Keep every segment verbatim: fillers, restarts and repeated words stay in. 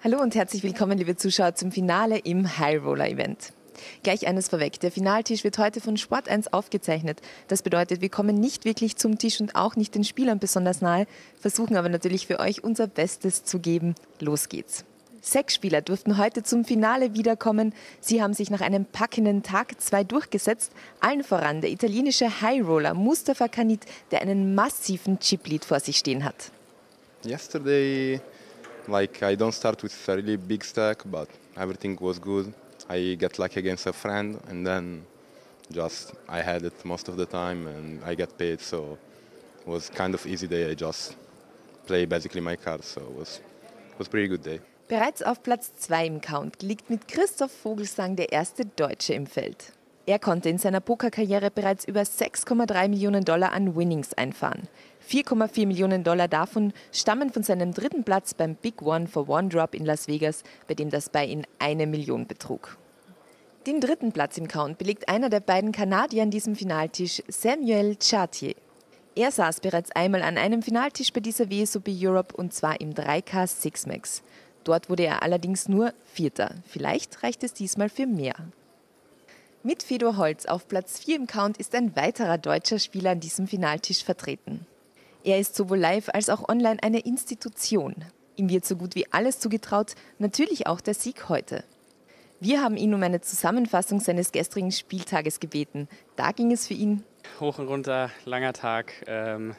Hallo und herzlich willkommen, liebe Zuschauer, zum Finale im High Roller Event. Gleich eines vorweg, der Finaltisch wird heute von Sport eins aufgezeichnet. Das bedeutet, wir kommen nicht wirklich zum Tisch und auch nicht den Spielern besonders nahe, versuchen aber natürlich für euch unser Bestes zu geben. Los geht's. Sechs Spieler durften heute zum Finale wiederkommen. Sie haben sich nach einem packenden Tag zwei durchgesetzt. Allen voran der italienische High Roller Mustafa Canit, der einen massiven Chip-Lead vor sich stehen hat. Yesterday, like I don't start with a really big stack, but everything was good. I get lucky against a friend, and then just I had it most of the time, and I get paid. So it was kind of easy day. I just play basically my cards, so it was it was a pretty good day. Bereits auf Platz zwei im Count liegt mit Christoph Vogelsang der erste Deutsche im Feld. Er konnte in seiner Pokerkarriere bereits über sechs Komma drei Millionen Dollar an Winnings einfahren. vier Komma vier Millionen Dollar davon stammen von seinem dritten Platz beim Big One for One Drop in Las Vegas, bei dem das bei ihm eine Million betrug. Den dritten Platz im Count belegt einer der beiden Kanadier an diesem Finaltisch, Samuel Chartier. Er saß bereits einmal an einem Finaltisch bei dieser W S O P Europe und zwar im drei K Six Max. Dort wurde er allerdings nur Vierter. Vielleicht reicht es diesmal für mehr. Mit Fedor Holz auf Platz vier im Count ist ein weiterer deutscher Spieler an diesem Finaltisch vertreten. Er ist sowohl live als auch online eine Institution. Ihm wird so gut wie alles zugetraut, natürlich auch der Sieg heute. Wir haben ihn um eine Zusammenfassung seines gestrigen Spieltages gebeten. Da ging es für ihn hoch und runter, langer Tag. Ähm,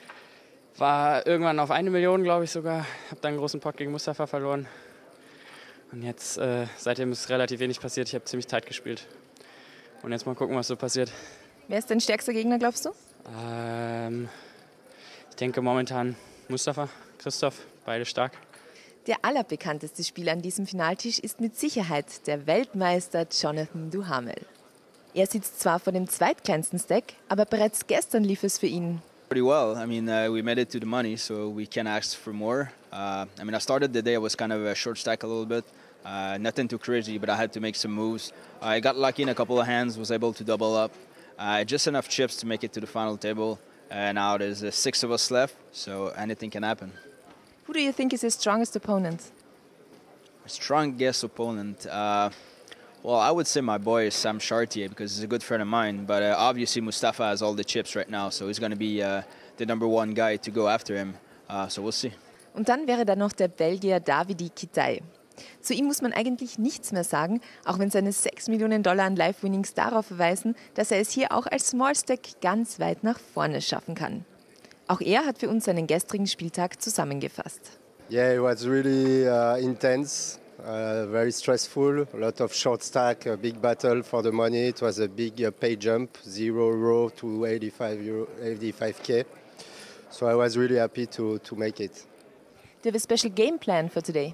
war irgendwann auf eine Million, glaube ich sogar. Habe dann einen großen Pot gegen Mustafa verloren. Und jetzt, äh, seitdem ist relativ wenig passiert. Ich habe ziemlich tight gespielt. Und jetzt mal gucken, was so passiert. Wer ist dein stärkster Gegner, glaubst du? Ähm, ich denke momentan Mustafa, Christoph, beide stark. Der allerbekannteste Spieler an diesem Finaltisch ist mit Sicherheit der Weltmeister Jonathan Duhamel. Er sitzt zwar vor dem zweitkleinsten Stack, aber bereits gestern lief es für ihn. Pretty well. I mean, uh, we made it to the money, so we can ask for more. Uh, I mean, I started the day, I was kind of a short stack a little bit. Uh, nothing too crazy, but I had to make some moves. I got lucky in a couple of hands, was able to double up. Uh, just enough chips to make it to the final table. And now there's uh, six of us left, so anything can happen. Who do you think is his strongest opponent? Strongest opponent? Uh, well, I would say my boy is Sam Chartier because he's a good friend of mine. But uh, obviously Mustafa has all the chips right now, so he's going to be uh, the number one guy to go after him. Uh, so we'll see. Und dann wäre da noch der Belgier Davide Kitay. Zu ihm muss man eigentlich nichts mehr sagen, auch wenn seine sechs Millionen Dollar an Live-Winnings darauf verweisen, dass er es hier auch als Small Stack ganz weit nach vorne schaffen kann. Auch er hat für uns seinen gestrigen Spieltag zusammengefasst. Yeah, it was really uh, intense, uh, very stressful, a lot of short stack, a big battle for the money. It was a big uh, pay jump, zero row to eighty-five euro, eighty-five K. So I was really happy to, to make it. Do you have a special game plan for today?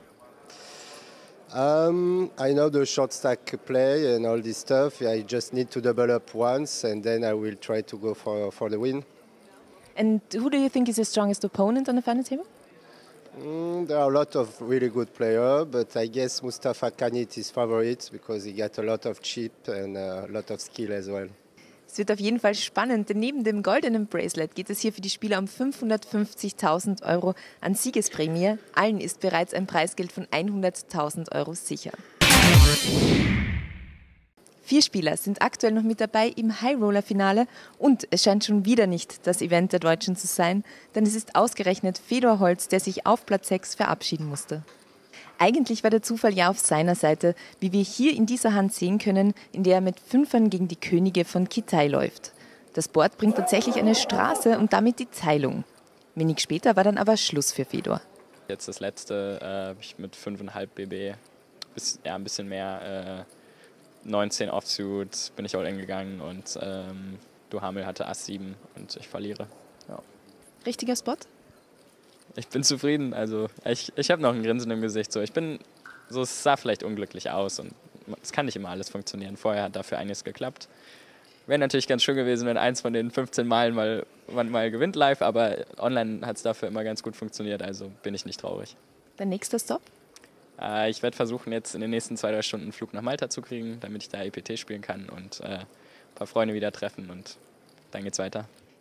Um, I know the short stack play and all this stuff. I just need to double up once and then I will try to go for, for the win. And who do you think is the strongest opponent on the final table? Mm, there are a lot of really good players, but I guess Mustafa Canit is favorite because he got a lot of chip and a lot of skill as well. Es wird auf jeden Fall spannend, denn neben dem goldenen Bracelet geht es hier für die Spieler um fünfhundertfünfzigtausend Euro an Siegesprämie. Allen ist bereits ein Preisgeld von hunderttausend Euro sicher. Vier Spieler sind aktuell noch mit dabei im High-Roller-Finale und es scheint schon wieder nicht das Event der Deutschen zu sein, denn es ist ausgerechnet Fedor Holz, der sich auf Platz sechs verabschieden musste. Eigentlich war der Zufall ja auf seiner Seite, wie wir hier in dieser Hand sehen können, in der er mit Fünfern gegen die Könige von Kitay läuft. Das Board bringt tatsächlich eine Straße und damit die Teilung. Wenig später war dann aber Schluss für Fedor. Jetzt das letzte äh, habe ich mit fünf Komma fünf B B, bis, ja, ein bisschen mehr, äh, neunzehn Offsuit bin ich all in gegangen und ähm, Duhamel hatte Ass sieben und ich verliere. Ja. Richtiger Spot? Ich bin zufrieden, also ich, ich habe noch ein Grinsen im Gesicht. So. Ich bin, so, es sah vielleicht unglücklich aus und es kann nicht immer alles funktionieren. Vorher hat dafür einiges geklappt. Wäre natürlich ganz schön gewesen, wenn eins von den fünfzehn Malen mal, man mal gewinnt live, aber online hat es dafür immer ganz gut funktioniert, also bin ich nicht traurig. Dein nächster Stop? Äh, ich werde versuchen, jetzt in den nächsten zwei, drei Stunden einen Flug nach Malta zu kriegen, damit ich da E P T spielen kann und äh, ein paar Freunde wieder treffen und dann geht's weiter.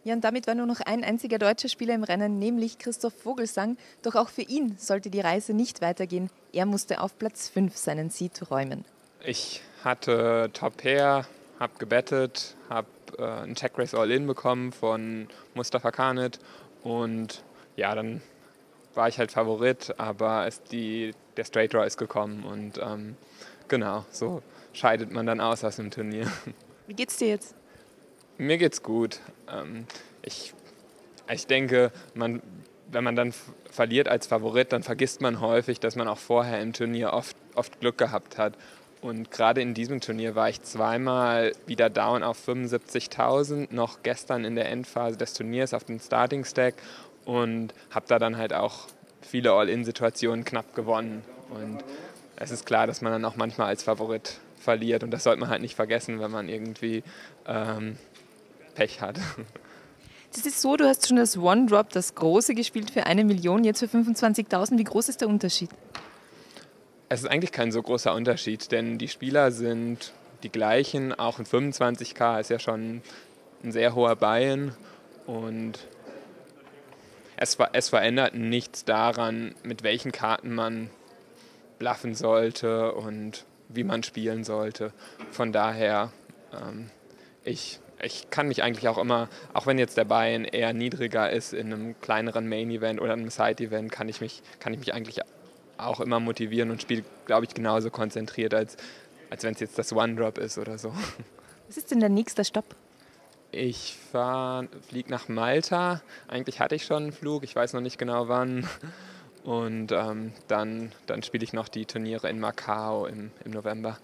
Ja, und damit war nur noch ein einziger deutscher Spieler im Rennen, nämlich Christoph Vogelsang. Doch auch für ihn sollte die Reise nicht weitergehen. Er musste auf Platz fünf seinen Seed räumen. Ich hatte Top Pair, habe gebettet, habe äh, einen Tech Race All-In bekommen von Mustafa Kanit und ja, dann war ich halt Favorit, aber es die, der Straight Draw ist gekommen und ähm, genau, so scheidet man dann aus aus dem Turnier. Wie geht's dir jetzt? Mir geht's gut. Ähm, ich, ich denke, man, wenn man dann f- verliert als Favorit, dann vergisst man häufig, dass man auch vorher im Turnier oft, oft Glück gehabt hat. Und gerade in diesem Turnier war ich zweimal wieder down auf fünfundsiebzigtausend, noch gestern in der Endphase des Turniers auf dem Starting Stack und habe da dann halt auch viele All-In-Situationen knapp gewonnen. Und es ist klar, dass man dann auch manchmal als Favorit verliert und das sollte man halt nicht vergessen, wenn man irgendwie ähm, Pech hat. Das ist so, du hast schon das One-Drop, das große, gespielt für eine Million, jetzt für fünfundzwanzigtausend. Wie groß ist der Unterschied? Es ist eigentlich kein so großer Unterschied, denn die Spieler sind die gleichen. Auch ein fünfundzwanzig K ist ja schon ein sehr hoher Buy-in und es, es verändert nichts daran, mit welchen Karten man bluffen sollte und wie man spielen sollte. Von daher, ähm, ich, ich kann mich eigentlich auch immer, auch wenn jetzt der Buy-in eher niedriger ist in einem kleineren Main-Event oder einem Side-Event, kann ich mich, kann ich mich eigentlich auch immer motivieren und spiele, glaube ich, genauso konzentriert, als, als wenn es jetzt das One-Drop ist oder so. Was ist denn der nächste Stopp? Ich fliege nach Malta. Eigentlich hatte ich schon einen Flug, ich weiß noch nicht genau wann. Und ähm, dann, dann spiele ich noch die Turniere in Macau im, im November.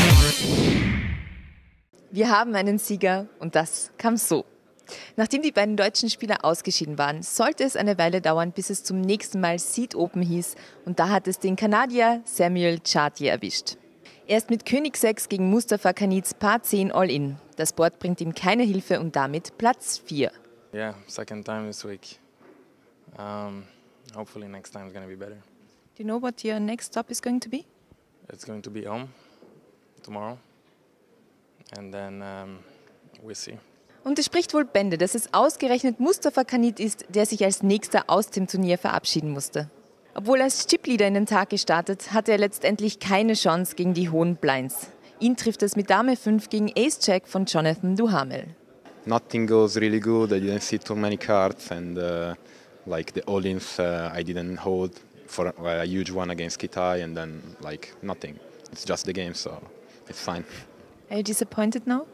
Wir haben einen Sieger und das kam so. Nachdem die beiden deutschen Spieler ausgeschieden waren, sollte es eine Weile dauern, bis es zum nächsten Mal Seed Open hieß. Und da hat es den Kanadier Samuel Chartier erwischt. Er ist mit König sechs gegen Mustafa Kanits Paar zehn All-In. Das Board bringt ihm keine Hilfe und damit Platz vier. Yeah, second time this week. Um, hopefully next time is going to be better. Do you know what your next stop is going to be? It's going to be home tomorrow. And then um, we'll see. Und es spricht wohl Bände, dass es ausgerechnet Mustafa Kanit ist, der sich als nächster aus dem Turnier verabschieden musste. Obwohl er als Chipleader in den Tag gestartet, hatte er letztendlich keine Chance gegen die hohen Blinds. Ihn trifft es mit Dame fünf gegen Ace-Jack von Jonathan Duhamel. Nothing goes really good. I didn't see too many cards, and uh, like the all-ins, uh, I didn't hold for a huge one against Kitai, and then like nothing. It's just the game, so it's fine. Are you disappointed now?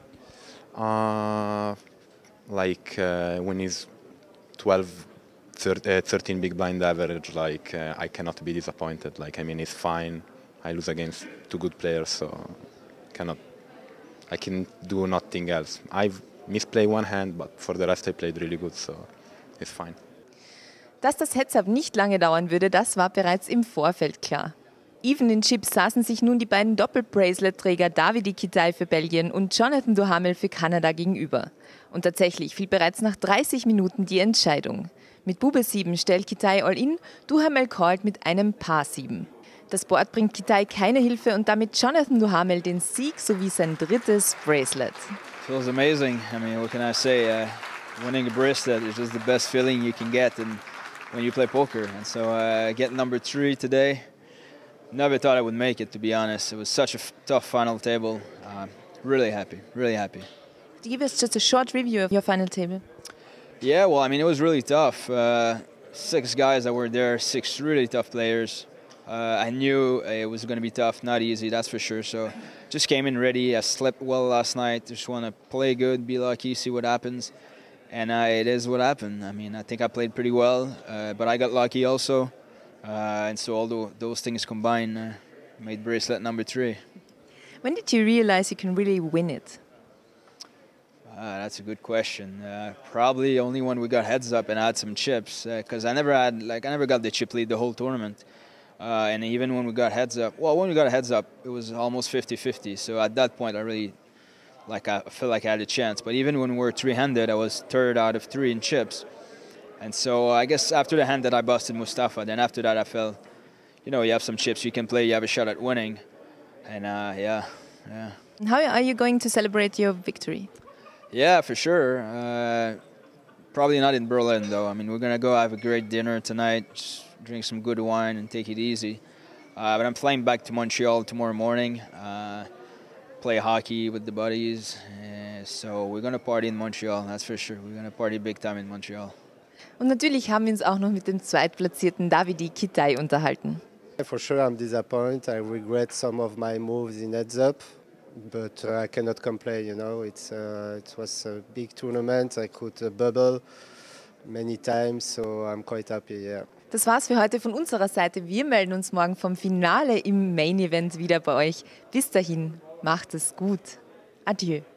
Uh, like uh, when he's twelve, thirteen big blind average, like uh, I cannot be disappointed. Like I mean, it's fine. I lose against two good players, so cannot. I can do nothing else. I've misplayed one hand, but for the rest I played really good, so it's fine. Dass das Heads-Up nicht lange dauern würde, das war bereits im Vorfeld klar. Even in Chips saßen sich nun die beiden Doppel-Bracelet-Träger Davide Kitai für Belgien und Jonathan Duhamel für Kanada gegenüber. Und tatsächlich fiel bereits nach dreißig Minuten die Entscheidung. Mit Bube sieben stellt Kitai All-In, Duhamel callt mit einem Paar sieben. Das Board bringt Kitai keine Hilfe und damit Jonathan Duhamel den Sieg sowie sein drittes Bracelet. Feels amazing. I mean, what can I say? Uh, winning a bracelet is just the best feeling you can get and when you play poker. And so uh, getting number three today, never thought I would make it, to be honest. It was such a f tough final table. Uh, really happy, really happy. Could you give us just a short review of your final table? Yeah, well, I mean, it was really tough. Uh, six guys that were there, six really tough players. Uh, I knew it was going to be tough, not easy, that's for sure. So just came in ready. I slept well last night. Just want to play good, be lucky, see what happens. And uh, it is what happened. I mean, I think I played pretty well, uh, but I got lucky also. Uh, and so all the, those things combined uh, made bracelet number three. When did you realize you can really win it? Uh, that's a good question. Uh, probably only when we got heads up and I had some chips, because uh, I never had like I never got the chip lead the whole tournament. Uh, and even when we got heads up, well, when we got a heads up, it was almost fifty fifty. So at that point, I really like I felt like I had a chance. But even when we were three-handed, I was third out of three in chips. And so I guess after the hand that I busted Mustafa, then after that I felt, you know, you have some chips, you can play, you have a shot at winning. And uh, yeah, yeah. And how are you going to celebrate your victory? Yeah, for sure. Uh, Probably not in Berlin, though. I mean, we're going to go have a great dinner tonight, just drink some good wine and take it easy. Uh, but I'm flying back to Montreal tomorrow morning, uh, play hockey with the buddies. Uh, so we're going to party in Montreal, that's for sure. We're going to party big time in Montreal. Und natürlich haben wir uns auch noch mit dem zweitplatzierten Davide Kitai unterhalten. For sure I'm disappointed. I regret some of my moves in heads up, but uh, I cannot complain, you know. It's, uh, it was a big tournament. I could uh, bubble many times, so I'm quite happy, yeah. Das war's für heute von unserer Seite. Wir melden uns morgen vom Finale im Main Event wieder bei euch. Bis dahin, macht es gut. Adieu.